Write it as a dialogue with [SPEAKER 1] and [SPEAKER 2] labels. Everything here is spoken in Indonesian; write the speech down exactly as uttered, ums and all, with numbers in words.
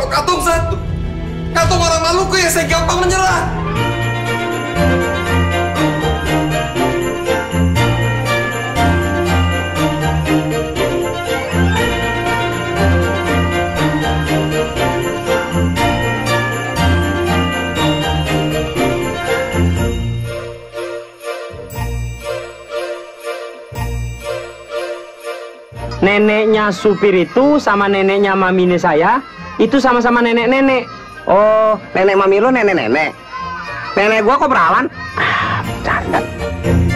[SPEAKER 1] Kalau Katong satu, Katong orang Maluku ya saya gampang menyerah.
[SPEAKER 2] Neneknya supir itu sama neneknya mamine saya itu sama-sama nenek-nenek.
[SPEAKER 3] Oh, nenek mami lo nenek-nenek. Nenek gua kok perawan? Ah, bercanda.